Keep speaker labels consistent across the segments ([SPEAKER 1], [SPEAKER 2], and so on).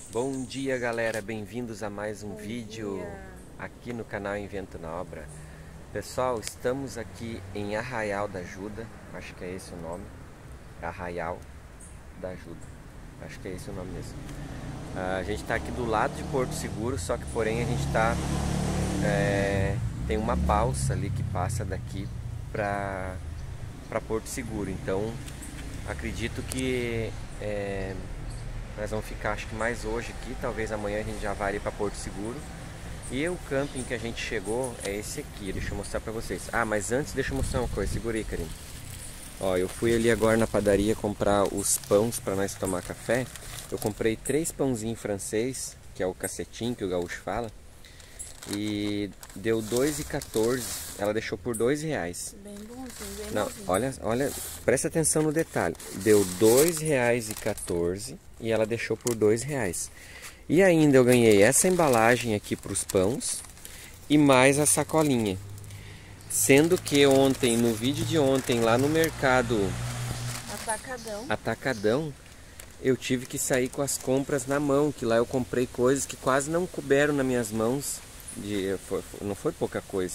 [SPEAKER 1] Bom dia, galera, bem-vindos a mais um vídeo aqui no canal Invento na Obra. Pessoal, estamos aqui em Arraial da Ajuda, acho que é esse o nome, Arraial da Ajuda, acho que é esse o nome mesmo. A gente está aqui do lado de Porto Seguro, só que porém a gente tem uma balsa ali que passa daqui para Porto Seguro, então acredito que nós vamos ficar acho que mais hoje aqui, talvez amanhã a gente já vá ir para Porto Seguro. E o camping que a gente chegou é esse aqui, deixa eu mostrar para vocês. Ah, mas antes deixa eu mostrar uma coisa, segura aí, Karine. Ó, eu fui ali agora na padaria comprar os pães para nós tomar café. Eu comprei 3 pãozinhos francês, que é o cacetinho que o gaúcho fala. E deu R$2,14, ela deixou por R$2.
[SPEAKER 2] Bem bonzinho, bem
[SPEAKER 1] Não,
[SPEAKER 2] bonzinho.
[SPEAKER 1] olha, presta atenção no detalhe. Deu R$2,14 e ela deixou por R$2. E ainda eu ganhei essa embalagem aqui para os pães e mais a sacolinha. Sendo que ontem, no vídeo de ontem, lá no mercado Atacadão, eu tive que sair com as compras na mão, que lá eu comprei coisas que quase não couberam nas minhas mãos. Não foi pouca coisa.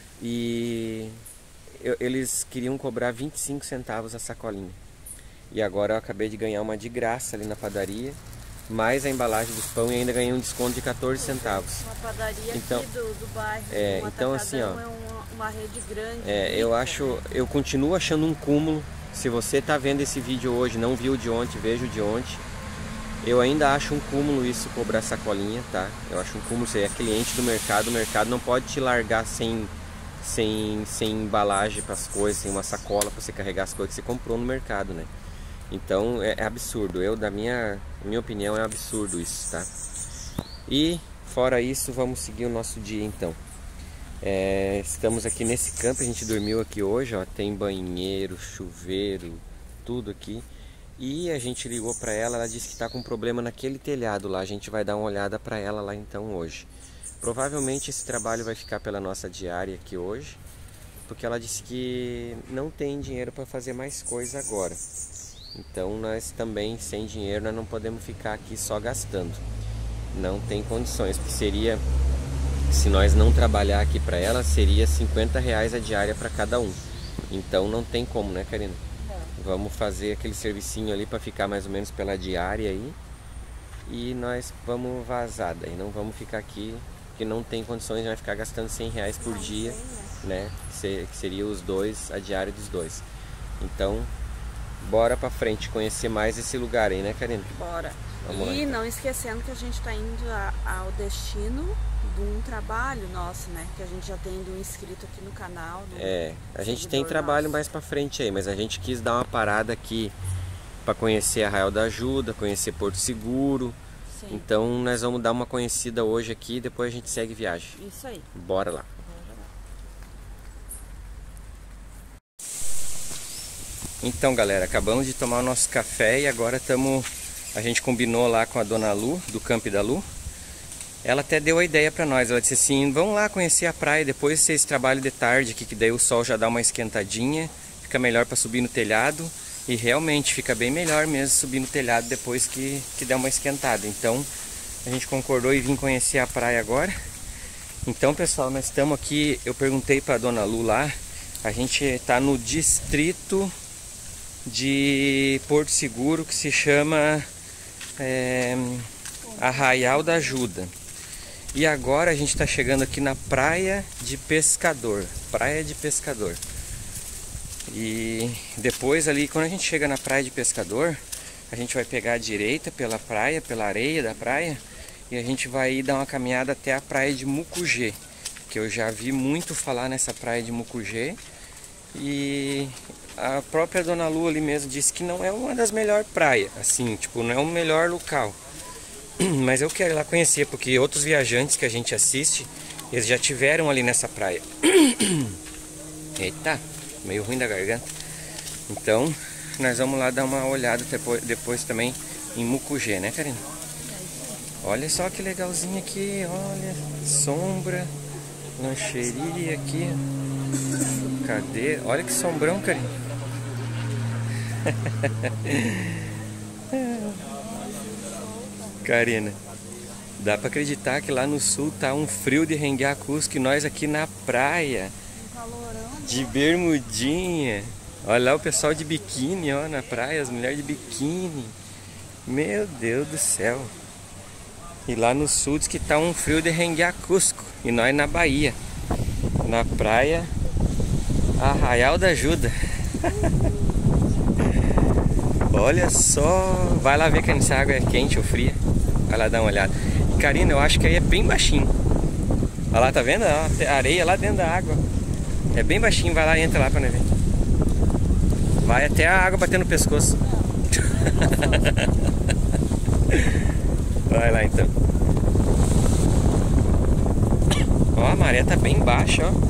[SPEAKER 1] E eles queriam cobrar 25 centavos a sacolinha. E agora eu acabei de ganhar uma de graça ali na padaria, mais a embalagem dos pão, e ainda ganhei um desconto de 14 centavos.
[SPEAKER 2] Uma padaria
[SPEAKER 1] então,
[SPEAKER 2] aqui do bairro.
[SPEAKER 1] Então assim, ó,
[SPEAKER 2] é uma rede grande.
[SPEAKER 1] eu continuo achando um cúmulo. Se você tá vendo esse vídeo hoje, não viu de ontem, veja o de ontem. Eu ainda acho um cúmulo isso, cobrar sacolinha, tá? Eu acho um cúmulo, você é cliente do mercado, o mercado não pode te largar sem embalagem para as coisas, sem uma sacola para você carregar as coisas que você comprou no mercado, né? Então é absurdo, da minha opinião é absurdo isso, tá? E fora isso, vamos seguir o nosso dia então. Estamos aqui nesse campo, a gente dormiu aqui hoje, ó, tem banheiro, chuveiro, tudo aqui. E a gente ligou para ela disse que está com problema naquele telhado lá, a gente vai dar uma olhada para ela lá então hoje. Provavelmente esse trabalho vai ficar pela nossa diária aqui hoje, porque ela disse que não tem dinheiro para fazer mais coisa agora. Então nós também, sem dinheiro, nós não podemos ficar aqui só gastando. Não tem condições, porque seria, se nós não trabalhar aqui para ela, seria R$50 a diária para cada um. Então não tem como, né, Karina? Vamos fazer aquele servicinho ali para ficar mais ou menos pela diária aí. E nós vamos vazar, daí não vamos ficar aqui, porque não tem condições de ficar gastando R$100 por dia, né? Que seria os dois, a diária dos dois. Então, bora pra frente conhecer mais esse lugar aí, né, Karina?
[SPEAKER 2] Bora.
[SPEAKER 1] Vamos lá,
[SPEAKER 2] E
[SPEAKER 1] então.
[SPEAKER 2] não esquecendo que a gente está indo ao destino de um trabalho nosso, né? Que a gente já tem um inscrito aqui no canal.
[SPEAKER 1] A gente tem trabalho mais pra frente aí, mas a gente quis dar uma parada aqui para conhecer Arraial da Ajuda, conhecer Porto Seguro.
[SPEAKER 2] Sim.
[SPEAKER 1] Então nós vamos dar uma conhecida hoje aqui e depois a gente segue viagem.
[SPEAKER 2] Isso aí.
[SPEAKER 1] Bora lá. Então, galera, acabamos de tomar o nosso café e agora a gente combinou lá com a dona Lu, do Camp da Lu. Ela até deu a ideia para nós, ela disse assim, vamos lá conhecer a praia, depois vocês trabalham de tarde aqui, que daí o sol já dá uma esquentadinha, fica melhor para subir no telhado. E realmente fica bem melhor mesmo subir no telhado depois que der uma esquentada. Então a gente concordou e vim conhecer a praia agora. Então, pessoal, nós estamos aqui, eu perguntei para a dona Lu lá, a gente está no distrito de Porto Seguro, que se chama Arraial da Ajuda. E agora a gente está chegando aqui na Praia de Pescador. Praia de Pescador. E depois ali, quando a gente chega na Praia de Pescador, a gente vai pegar a direita pela praia, pela areia da praia, e a gente vai ir dar uma caminhada até a Praia de Mucugê, que eu já vi muito falar nessa Praia de Mucugê. E a própria dona Lu ali mesmo disse que não é uma das melhores praias, assim, tipo, não é o melhor local. Mas eu quero ir lá conhecer, porque outros viajantes que a gente assiste, eles já tiveram ali nessa praia. Eita, meio ruim da garganta. Então, nós vamos lá dar uma olhada depois também em Mucugê, né, Karina? Olha só que legalzinho aqui, olha, sombra, lancheria aqui. Cadê? Olha que sombrão, Karina. Karina, dá pra acreditar que lá no sul tá um frio de renguear Cusco e nós aqui na praia, de bermudinha. Olha lá o pessoal de biquíni, ó, na praia, as mulheres de biquíni. Meu Deus do céu. E lá no sul diz que tá um frio de renguear Cusco. E nós na Bahia, na praia Arraial da Ajuda. Olha só. Vai lá ver se a água é quente ou fria. Vai lá dar uma olhada. E Karina, eu acho que aí é bem baixinho. Olha lá, tá vendo? A areia lá dentro da água. É bem baixinho, vai lá e entra lá pra nós ver. Vai até a água bater no pescoço. Vai lá então. Ó, a maré tá bem baixa, ó.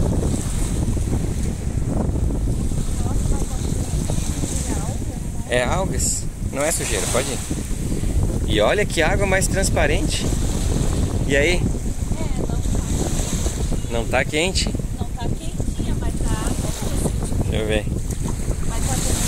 [SPEAKER 1] É algas, não é sujeira, pode ir. E olha que água mais transparente. E aí? Não tá quente?
[SPEAKER 2] Não tá quentinha, mas tá água.
[SPEAKER 1] Deixa eu ver.
[SPEAKER 2] Mas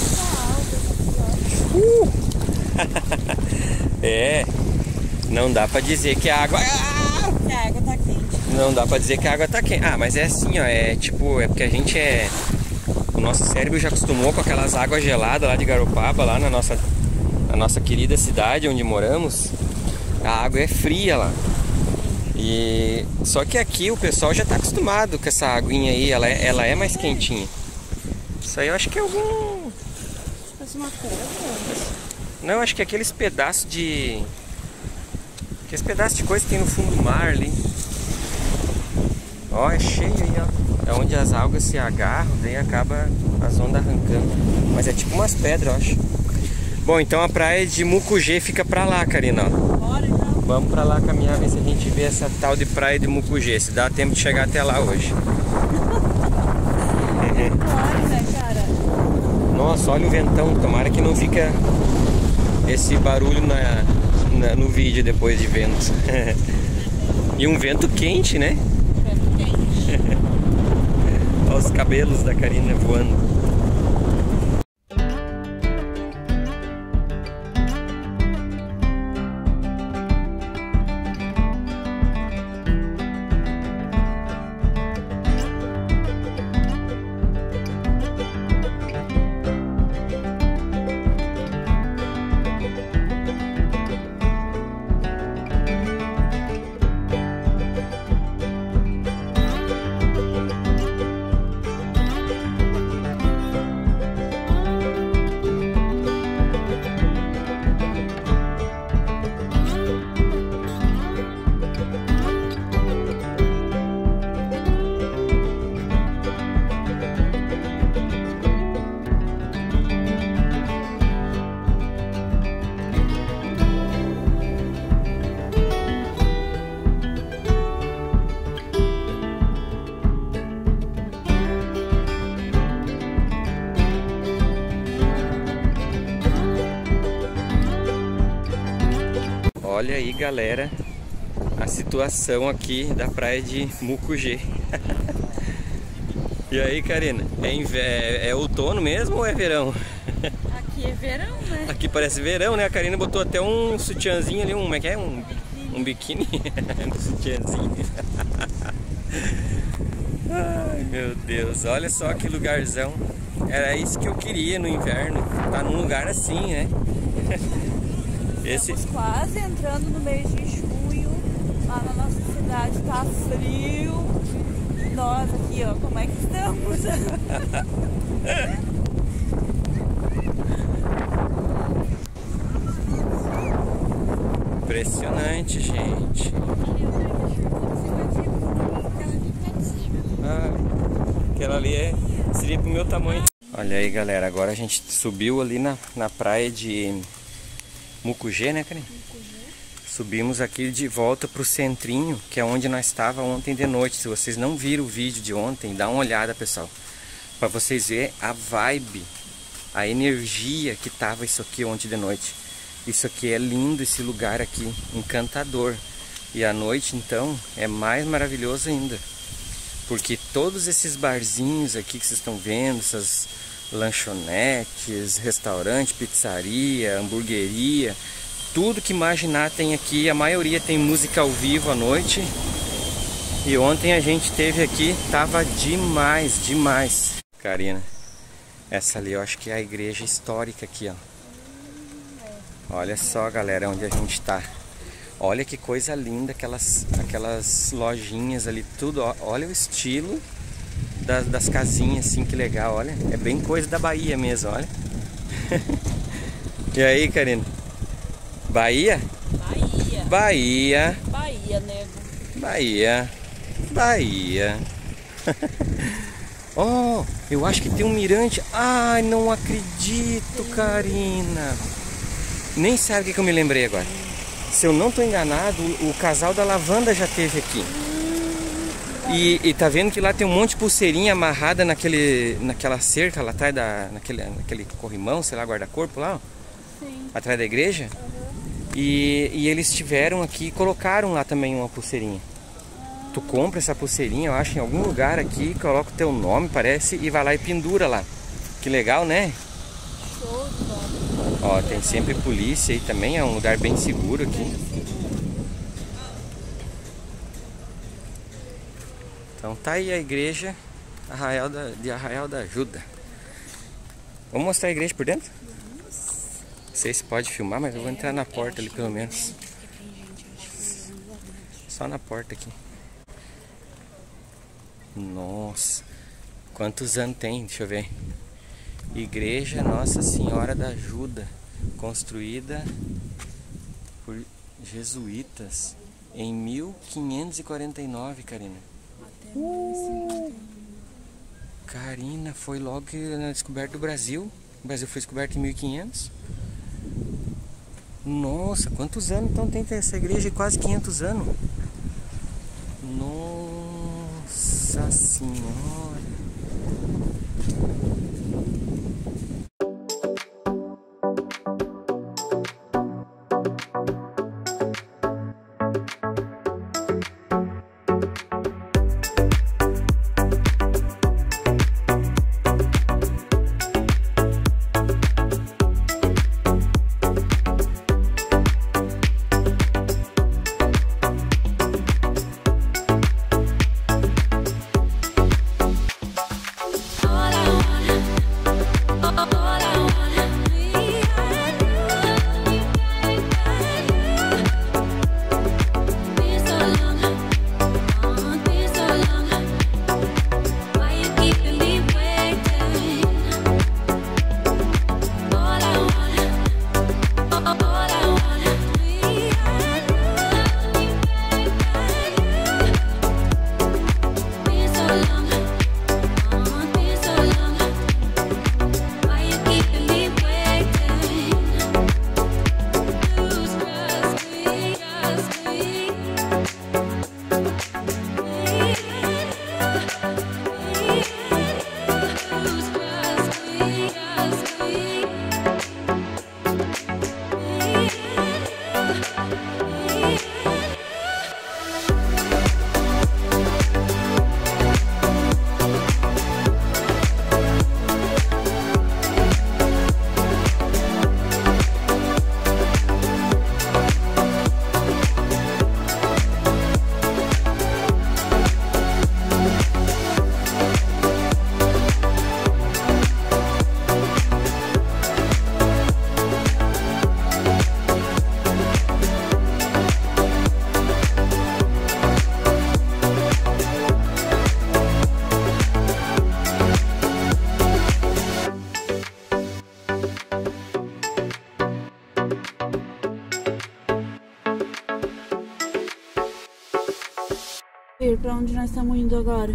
[SPEAKER 2] tá tendo muita alga.
[SPEAKER 1] É, não dá pra dizer que a água...
[SPEAKER 2] Que a água tá quente.
[SPEAKER 1] Não dá pra dizer que a água tá quente. Ah, mas é assim, ó, é tipo, é porque a gente é... O nosso cérebro já acostumou com aquelas águas geladas lá de Garopaba, lá na nossa querida cidade onde moramos. A água é fria lá. E só que aqui o pessoal já tá acostumado com essa aguinha aí, ela é mais quentinha. Isso aí eu acho que é algum...
[SPEAKER 2] Faz uma pedra.
[SPEAKER 1] Não, eu acho que é aqueles pedaços de... Aqueles pedaços de coisa que tem no fundo do mar ali. Ó, é cheio aí, ó. É onde as algas se agarram, daí acaba as ondas arrancando. Mas é tipo umas pedras, eu acho. Bom, então a praia de Mucugê fica pra lá, Karina, ó.
[SPEAKER 2] Bora então.
[SPEAKER 1] Vamos pra lá caminhar, ver se a gente vê essa tal de praia de Mucugê. Se dá tempo de chegar até lá hoje.
[SPEAKER 2] Claro, né, cara?
[SPEAKER 1] Nossa, olha o ventão. Tomara que não fica esse barulho no vídeo depois de vento. E um vento quente, né?
[SPEAKER 2] Vento quente.
[SPEAKER 1] Olha os cabelos da Karina voando. Olha aí, galera, a situação aqui da praia de Mucugê. E aí, Karina, é outono mesmo ou é verão?
[SPEAKER 2] Aqui é verão, né?
[SPEAKER 1] Aqui parece verão, né? A Karina botou até um sutiãzinho ali, como é que é? Um biquíni no sutiãzinho. Ai, meu Deus, olha só que lugarzão. Era isso que eu queria no inverno, tá num lugar assim, né?
[SPEAKER 2] Estamos quase entrando no mês de junho. Lá na nossa cidade tá frio. Nós aqui, ó, como é que estamos?
[SPEAKER 1] Impressionante, gente. Ah, aquela ali seria pro meu tamanho. Olha aí, galera, agora a gente subiu ali na praia de Mucugê, né, Karine? Subimos aqui de volta pro centrinho, que é onde nós estávamos ontem de noite. Se vocês não viram o vídeo de ontem, dá uma olhada, pessoal, para vocês verem a vibe, a energia que tava isso aqui ontem de noite. Isso aqui é lindo, esse lugar aqui, encantador. E à noite, então, é mais maravilhoso ainda. Porque todos esses barzinhos aqui que vocês estão vendo, essas lanchonetes, restaurante, pizzaria, hamburgueria, tudo que imaginar tem aqui. A maioria tem música ao vivo à noite. E ontem a gente teve aqui, tava demais, demais. Karina, essa ali eu acho que é a igreja histórica aqui, ó. Olha só, galera, onde a gente tá. Olha que coisa linda, aquelas lojinhas ali, tudo. Ó, olha o estilo das casinhas, assim, que legal, olha. É bem coisa da Bahia mesmo, olha. E aí, Karina? Bahia?
[SPEAKER 2] Bahia.
[SPEAKER 1] Bahia.
[SPEAKER 2] Bahia, nego.
[SPEAKER 1] Bahia. Bahia. Oh, eu acho que tem um mirante. Ai, não acredito, Karina. Nem sabe o que eu me lembrei agora. Se eu não estou enganado, o casal da lavanda já esteve aqui. E tá vendo que lá tem um monte de pulseirinha amarrada naquela cerca lá atrás naquele corrimão, sei lá, guarda-corpo lá, ó.
[SPEAKER 2] Sim.
[SPEAKER 1] Atrás da igreja. E eles estiveram aqui e colocaram lá também uma pulseirinha. Tu compra essa pulseirinha, eu acho, em algum lugar aqui, coloca o teu nome, parece, e vai lá e pendura lá. Que legal, né?
[SPEAKER 2] Show de bola.
[SPEAKER 1] Ó, tem sempre polícia aí também, é um lugar bem seguro aqui. Então tá aí a igreja de Arraial da Ajuda. Vamos mostrar a igreja por dentro? Não sei se pode filmar, mas eu vou entrar na porta ali pelo menos. Só na porta aqui. Nossa, quantos anos tem? Deixa eu ver. Igreja Nossa Senhora da Ajuda, construída por jesuítas em 1549, Karina. Karina, foi logo na descoberta do Brasil. O Brasil foi descoberto em 1500. Nossa, quantos anos então tem essa igreja? Quase 500 anos. Nossa Senhora.
[SPEAKER 2] Pra onde nós estamos indo agora?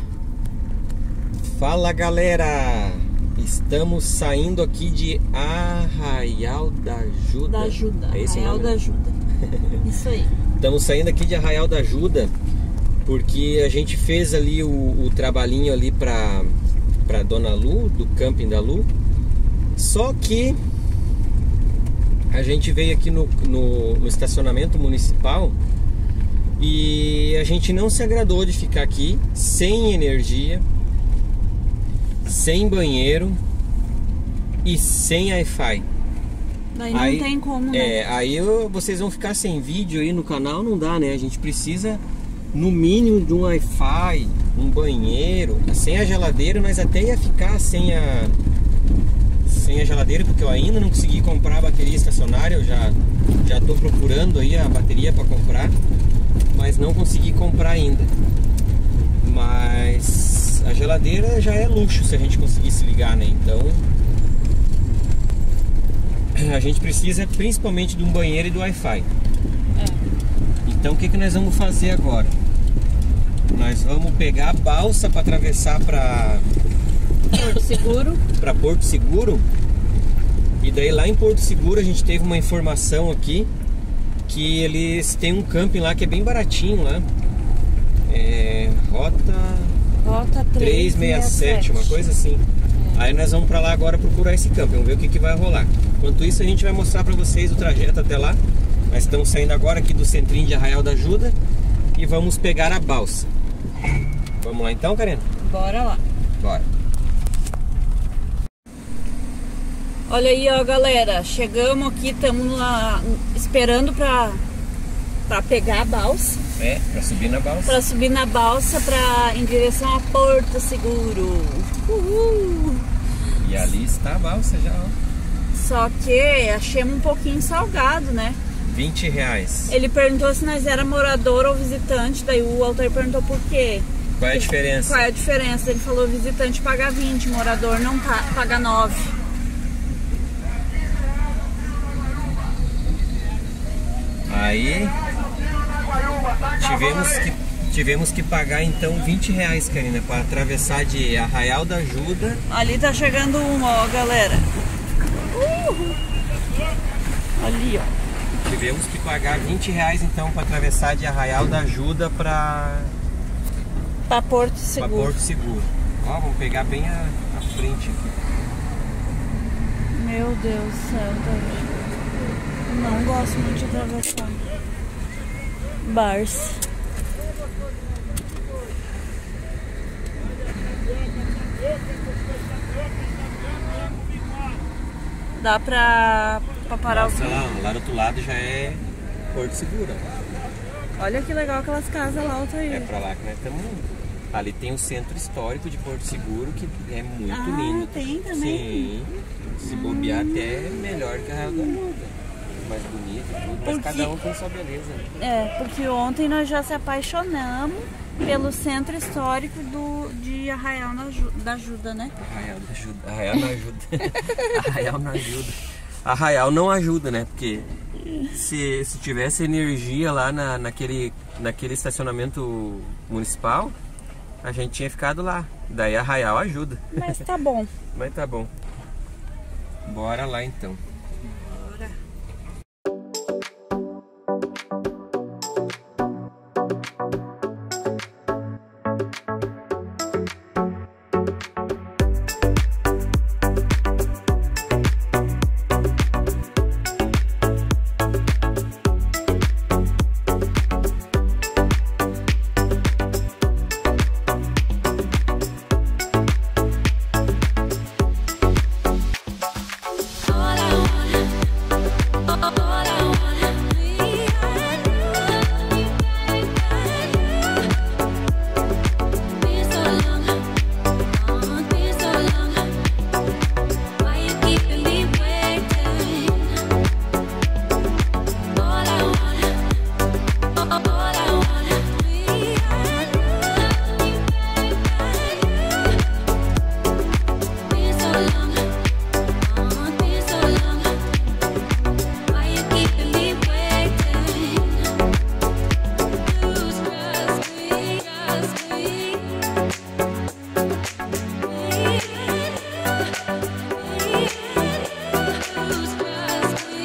[SPEAKER 1] Fala, galera! Estamos saindo aqui de Arraial da Ajuda.
[SPEAKER 2] Da Ajuda.
[SPEAKER 1] É esse
[SPEAKER 2] Arraial
[SPEAKER 1] nome?
[SPEAKER 2] da Ajuda. Isso aí.
[SPEAKER 1] Estamos saindo aqui de Arraial da Ajuda porque a gente fez ali o trabalhinho ali pra Dona Lu, do camping da Lu. Só que a gente veio aqui no estacionamento municipal e a gente não se agradou de ficar aqui sem energia, sem banheiro e sem Wi-Fi.
[SPEAKER 2] Daí não tem como, né?
[SPEAKER 1] Aí vocês vão ficar sem vídeo aí no canal, não dá, né? A gente precisa, no mínimo, de um Wi-Fi, um banheiro. Sem a geladeira, nós até ia ficar sem a geladeira, porque eu ainda não consegui comprar a bateria estacionária. Eu já tô procurando aí a bateria para comprar, mas não consegui comprar ainda. Mas a geladeira já é luxo se a gente conseguir se ligar, né? Então a gente precisa principalmente de um banheiro e do Wi-Fi. Então o que nós vamos fazer agora? Nós vamos pegar a balsa para atravessar para
[SPEAKER 2] Porto Seguro.
[SPEAKER 1] Para Porto Seguro. E daí lá em Porto Seguro a gente teve uma informação aqui que eles têm um camping lá que é bem baratinho lá. Rota 367, uma coisa assim. Aí nós vamos pra lá agora procurar esse camping, vamos ver o que vai rolar. Enquanto isso a gente vai mostrar pra vocês o trajeto até lá. Nós estamos saindo agora aqui do centrinho de Arraial da Ajuda e vamos pegar a balsa. Vamos lá então, Karina?
[SPEAKER 2] Bora lá.
[SPEAKER 1] Bora.
[SPEAKER 2] Olha aí, ó, galera, chegamos aqui, estamos lá esperando pra pegar a balsa.
[SPEAKER 1] Pra subir na balsa.
[SPEAKER 2] Pra subir na balsa em direção a Porto Seguro. Uhul!
[SPEAKER 1] E ali está a balsa já, ó.
[SPEAKER 2] Só que achemos um pouquinho salgado, né?
[SPEAKER 1] R$20.
[SPEAKER 2] Ele perguntou se nós era morador ou visitante, daí o Altair perguntou por quê.
[SPEAKER 1] Qual é a diferença?
[SPEAKER 2] Qual é a diferença? Ele falou visitante paga 20, morador não paga 9.
[SPEAKER 1] Aí tivemos que pagar então R$20, Karina, para atravessar de Arraial da Ajuda.
[SPEAKER 2] Ali tá chegando uma, ó, galera. Ali, ó.
[SPEAKER 1] Tivemos que pagar R$20 então para atravessar de Arraial da Ajuda para
[SPEAKER 2] Porto Seguro.
[SPEAKER 1] Pra Porto Seguro. Ó, vamos pegar bem a frente aqui.
[SPEAKER 2] Meu Deus do céu, tá. Não gosto muito de atravessar Barça. Dá pra parar.
[SPEAKER 1] Nossa, lá do outro lado já é Porto Seguro.
[SPEAKER 2] Olha que legal aquelas casas lá, Altair.
[SPEAKER 1] É pra lá que nós estamos indo. Ali tem o centro histórico de Porto Seguro, que é muito lindo.
[SPEAKER 2] Tem também?
[SPEAKER 1] Sim. Se bobear até é melhor que a Arraial da Ajuda. Mais bonito e tudo, mas cada um tem sua beleza.
[SPEAKER 2] Porque ontem nós já se apaixonamos pelo centro histórico de Arraial da Ajuda, né?
[SPEAKER 1] Arraial da Ajuda. Arraial não ajuda. Arraial não ajuda. Arraial não ajuda, né? Porque se tivesse energia lá naquele estacionamento municipal, a gente tinha ficado lá. Daí Arraial ajuda.
[SPEAKER 2] Mas tá bom.
[SPEAKER 1] Mas tá bom. Bora lá então.